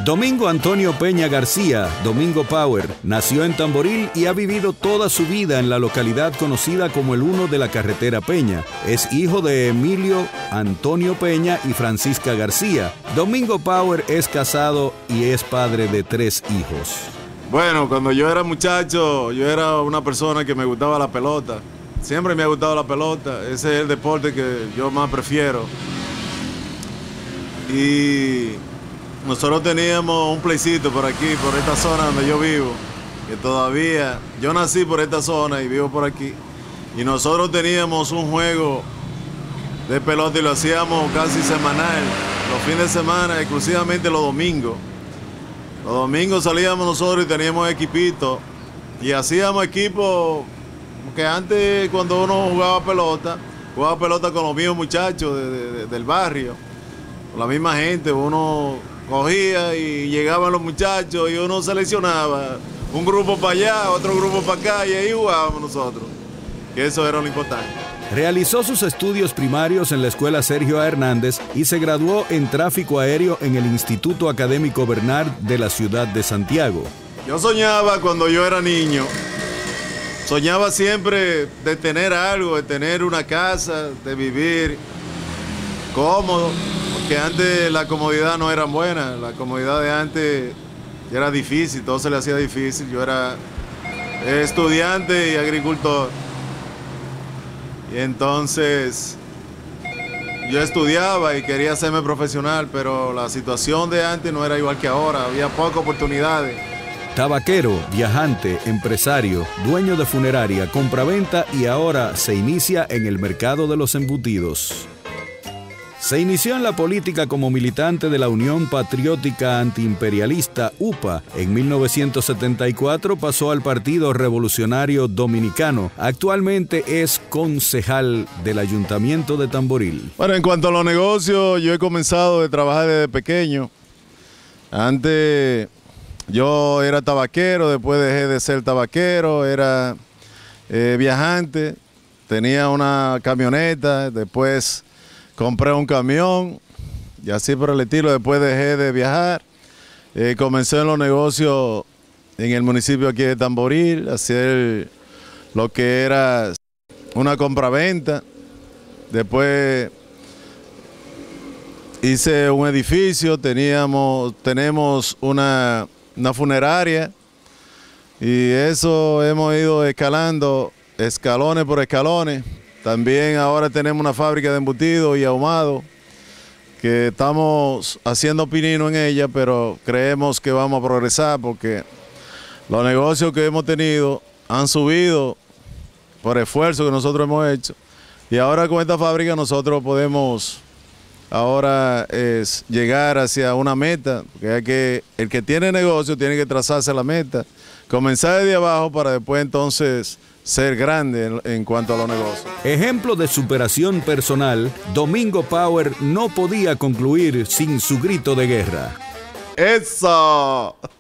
Domingo Antonio Peña García, Domingo Power, nació en Tamboril y ha vivido toda su vida en la localidad conocida como el 1 de la carretera Peña. Es hijo de Emilio Antonio Peña y Francisca García. Domingo Power es casado y es padre de 3 hijos. Bueno, cuando yo era muchacho, yo era una persona que me gustaba la pelota. Siempre me ha gustado la pelota. Ese es el deporte que yo más prefiero. Y nosotros teníamos un playcito por aquí, por esta zona donde yo vivo, que todavía, yo nací por esta zona y vivo por aquí, y nosotros teníamos un juego de pelota y lo hacíamos casi semanal, los fines de semana, exclusivamente los domingos. Los domingos salíamos nosotros y teníamos equipito, y hacíamos equipo que antes cuando uno jugaba pelota con los mismos muchachos del barrio, con la misma gente, uno cogía y llegaban los muchachos y uno seleccionaba un grupo para allá, otro grupo para acá y ahí jugábamos nosotros, que eso era lo importante. Realizó sus estudios primarios en la Escuela Sergio A. Hernández y se graduó en Tráfico Aéreo en el Instituto Académico Bernard de la ciudad de Santiago. Yo soñaba cuando yo era niño, soñaba siempre de tener algo, de tener una casa, de vivir cómodo. Que antes la comodidad no era buena, la comodidad de antes era difícil, todo se le hacía difícil. Yo era estudiante y agricultor. Y entonces yo estudiaba y quería hacerme profesional, pero la situación de antes no era igual que ahora, había pocas oportunidades. Tabaquero, viajante, empresario, dueño de funeraria, compraventa y ahora se inicia en el mercado de los embutidos. Se inició en la política como militante de la Unión Patriótica Antiimperialista, UPA. En 1974 pasó al Partido Revolucionario Dominicano. Actualmente es concejal del Ayuntamiento de Tamboril. Bueno, en cuanto a los negocios, yo he comenzado a trabajar desde pequeño. Antes yo era tabaquero, después dejé de ser tabaquero, era viajante, tenía una camioneta, después compré un camión y así por el estilo. Después dejé de viajar. Comencé en los negocios en el municipio aquí de Tamboril, hacer lo que era una compraventa. Después hice un edificio, tenemos una funeraria y eso hemos ido escalando escalones por escalones. También ahora tenemos una fábrica de embutidos y ahumado que estamos haciendo pinino en ella, pero creemos que vamos a progresar porque los negocios que hemos tenido han subido por esfuerzo que nosotros hemos hecho. Y ahora con esta fábrica nosotros podemos ahora llegar hacia una meta, porque el que tiene negocio tiene que trazarse la meta, comenzar desde abajo para después entonces ser grande en cuanto a los negocios. Ejemplo de superación personal, Domingo Power no podía concluir sin su grito de guerra. ¡Eso!